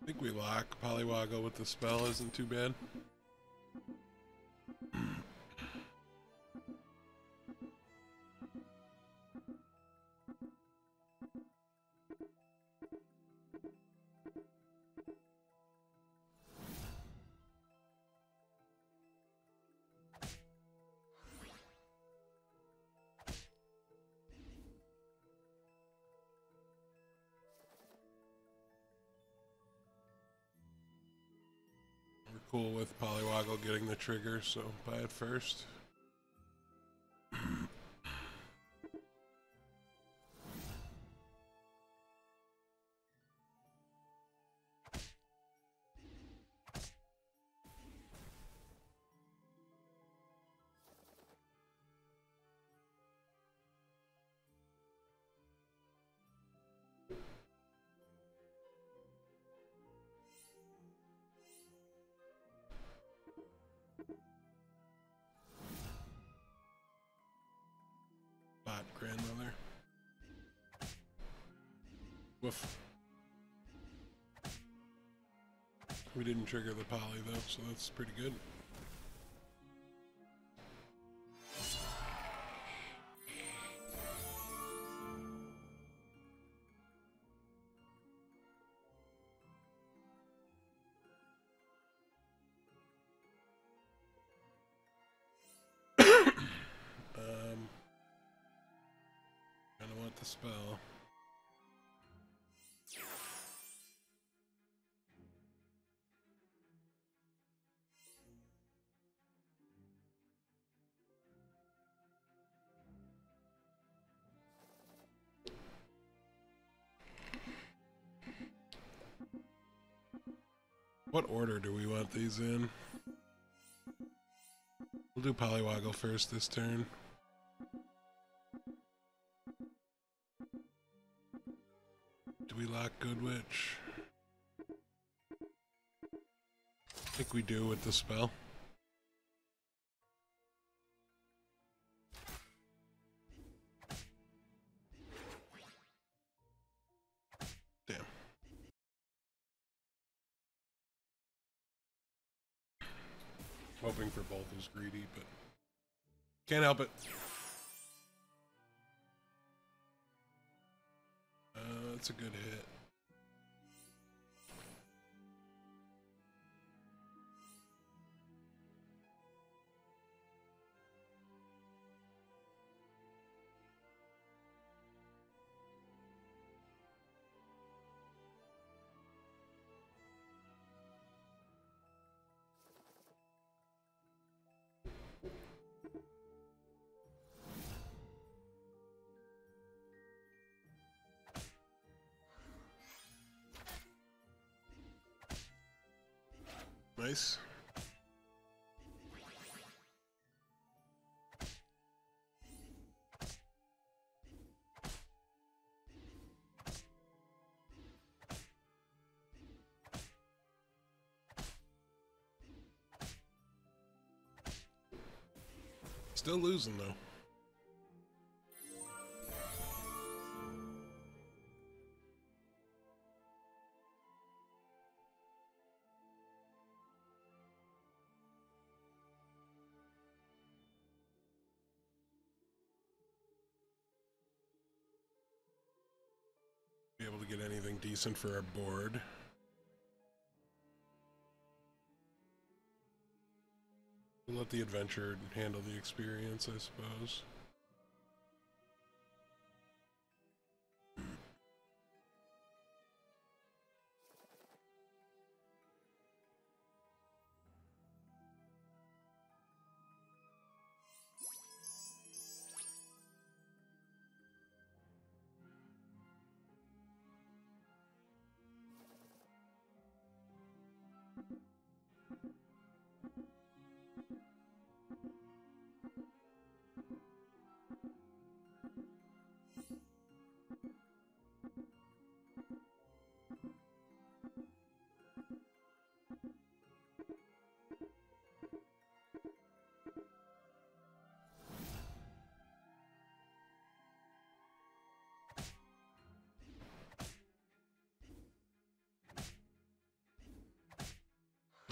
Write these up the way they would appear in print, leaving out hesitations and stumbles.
I think we lock. Polywoggle with the spell isn't too bad. Cool with Polywoggle getting the trigger, so buy it first. Grandmother. Woof. We didn't trigger the poly though, so that's pretty good. Kinda want the spell. What order do we want these in? We'll do Polywoggle first this turn. Do we lock Good Witch? I think we do with the spell. Damn. Hoping for both is greedy, but can't help it. That's a good hit. Nice. Still losing though. Be able to get anything decent for our board. We'll let the adventure handle the experience, I suppose.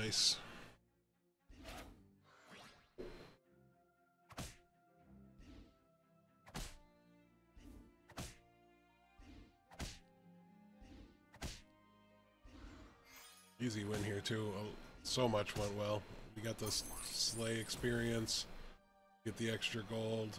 Nice. Easy win here too. So much went well. We got the slay experience, get the extra gold.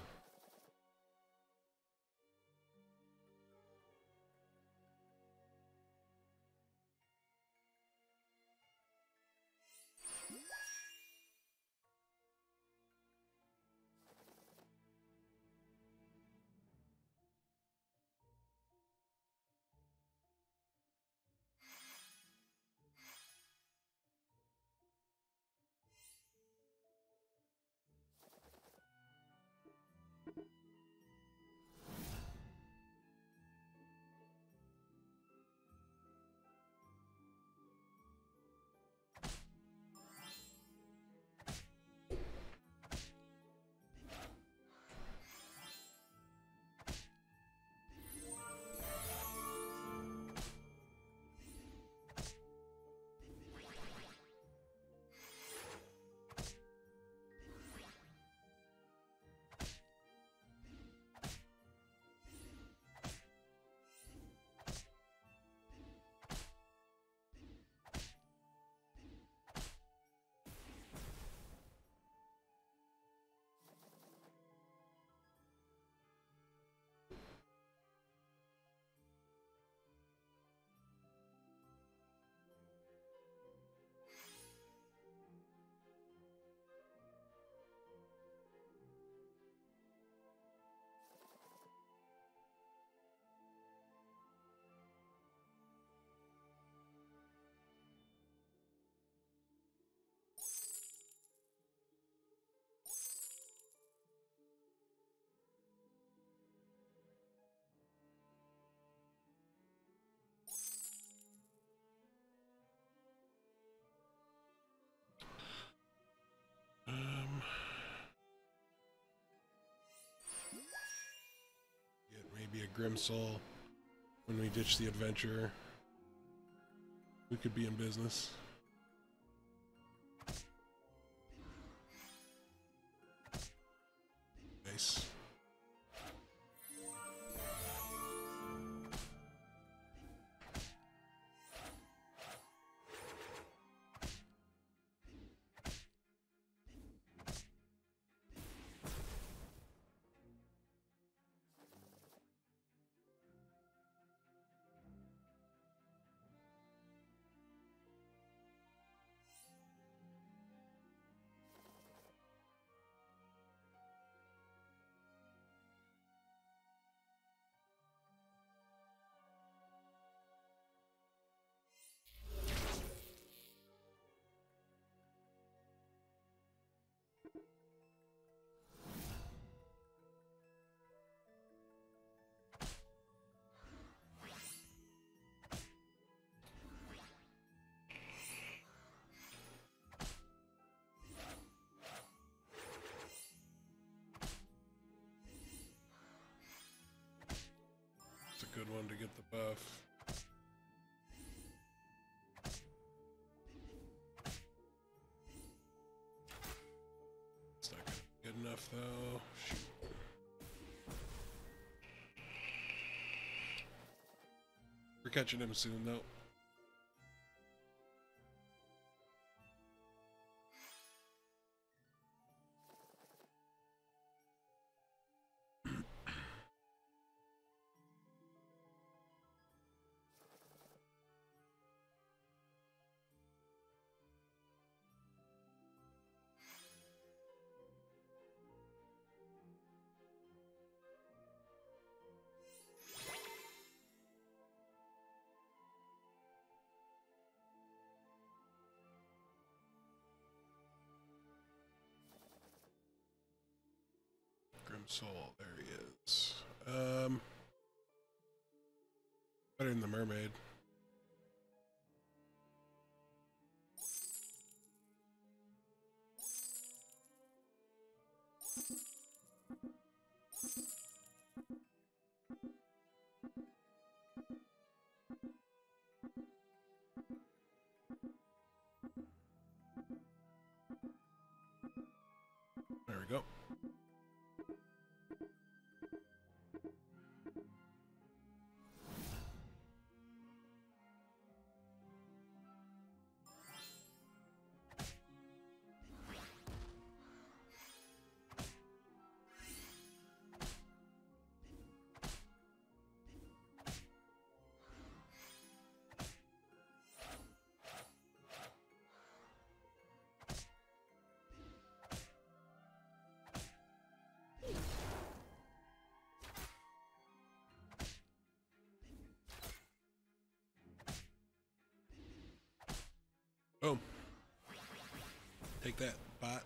Get maybe a Grim Soul when we ditch the adventurer. We could be in business. Nice. Good one to get the buff. It's not good enough though. Shoot. We're catching him soon though. Soul, there he is. Better than the mermaid. Boom. Take that, bot.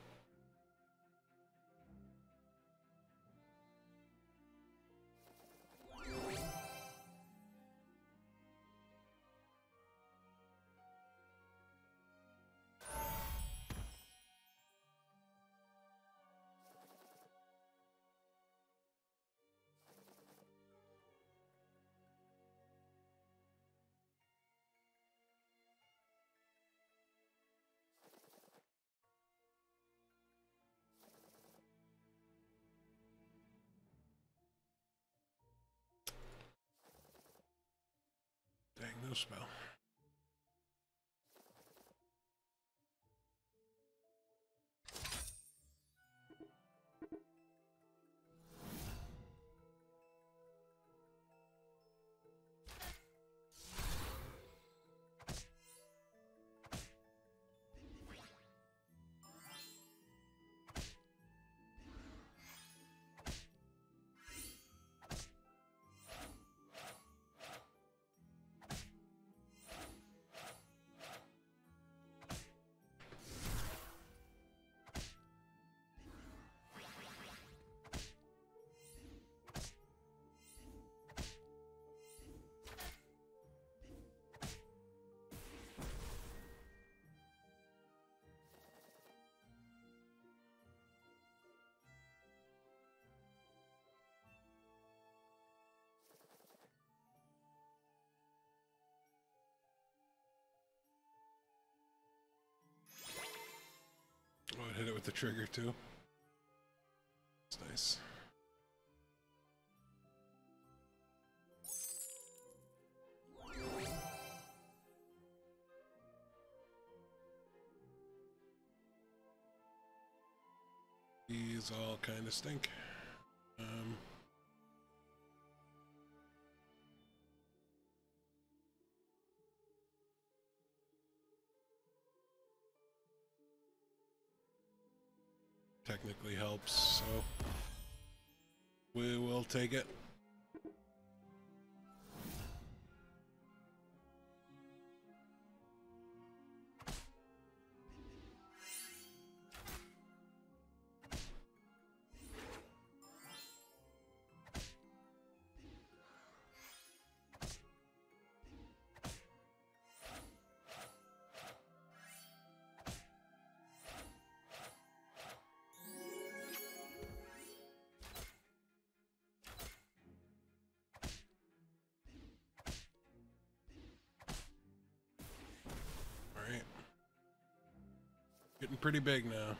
Dang, no spell. Oh, it hit it with the trigger too. That's nice. These all kind of stink. Technically helps, so we will take it. Alright. Getting pretty big now.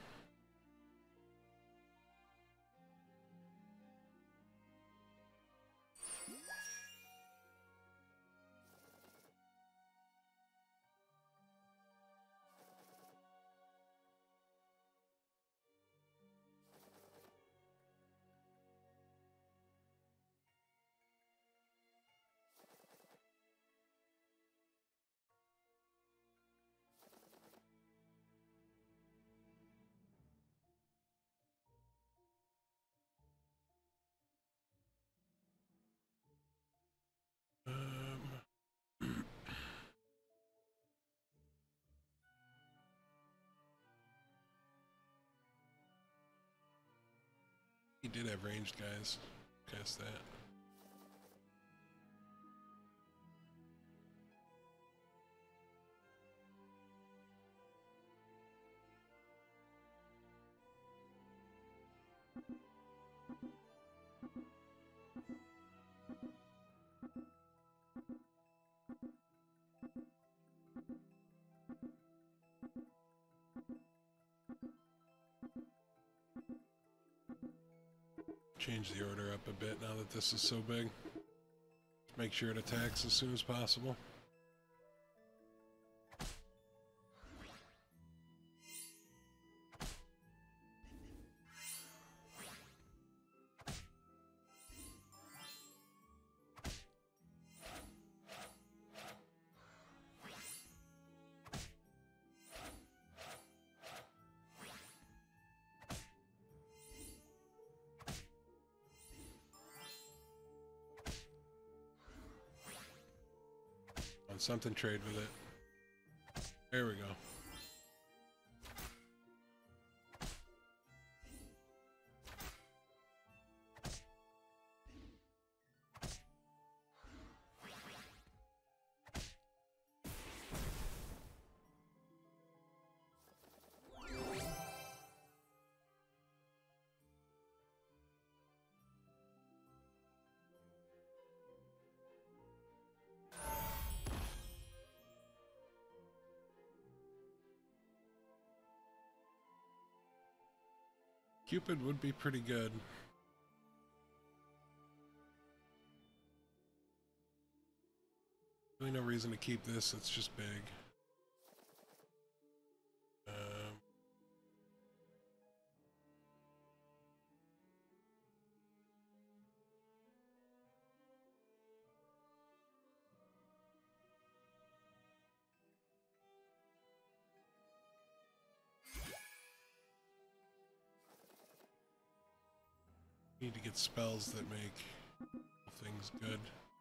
He did have ranged guys. Cast that. Change the order up a bit now that this is so big. Make sure it attacks as soon as possible. On something, trade with it. There we go. Cupid would be pretty good. Really no reason to keep this, it's just big. Need to get spells that make things good.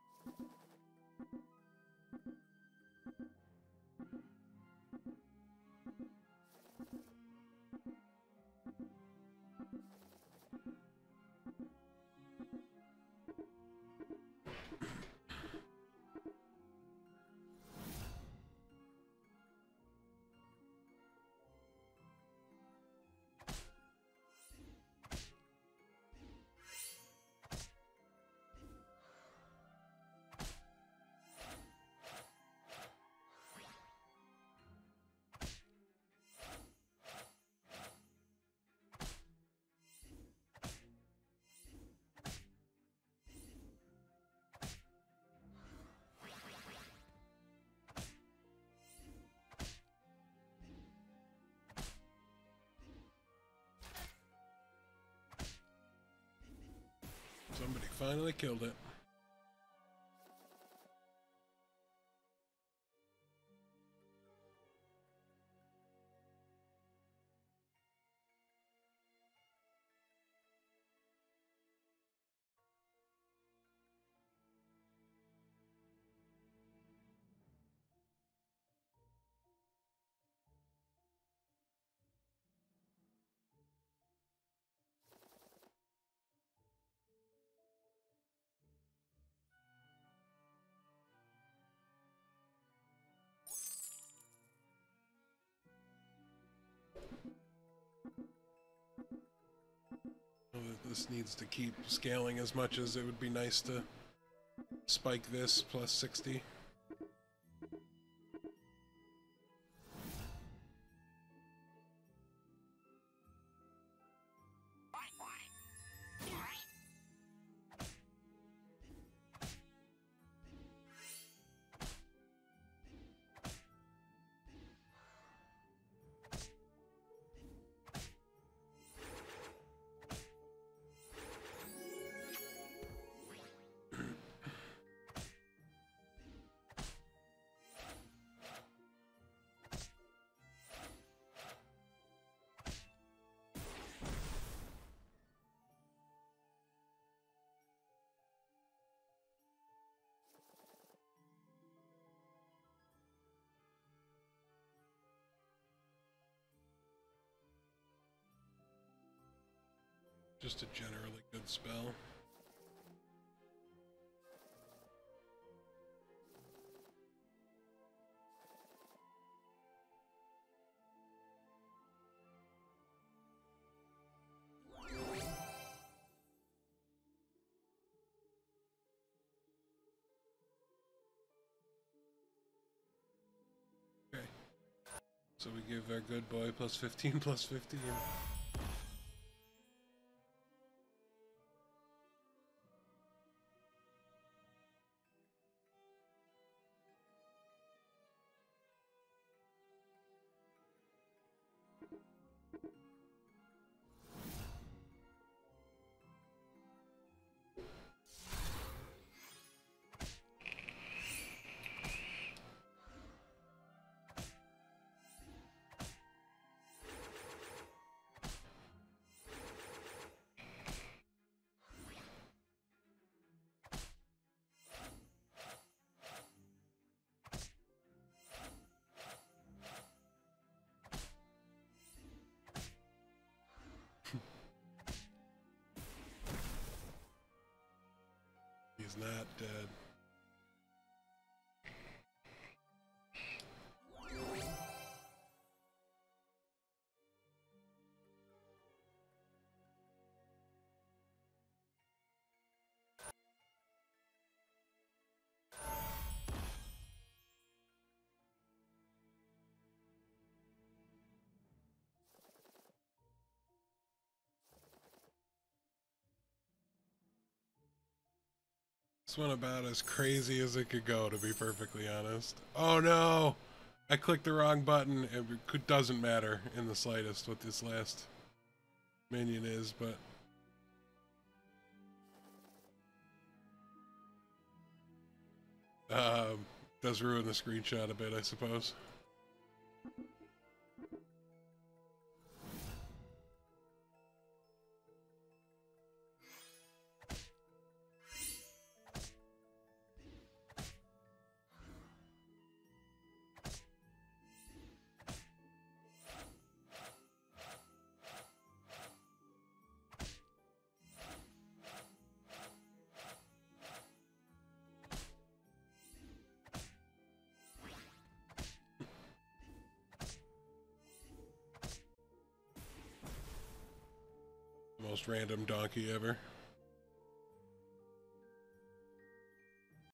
Somebody finally killed it. This needs to keep scaling as much as it would be nice to spike this plus 60. Just a generally good spell. Okay. So we give our good boy plus 15 plus 15. He's not dead. This one about as crazy as it could go, to be perfectly honest. Oh no! I clicked the wrong button. It doesn't matter in the slightest what this last minion is, but... does ruin the screenshot a bit, I suppose. Most random donkey ever.